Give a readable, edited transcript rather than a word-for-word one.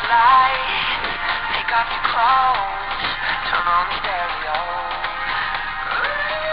lights, take off your clothes, turn on the stereo.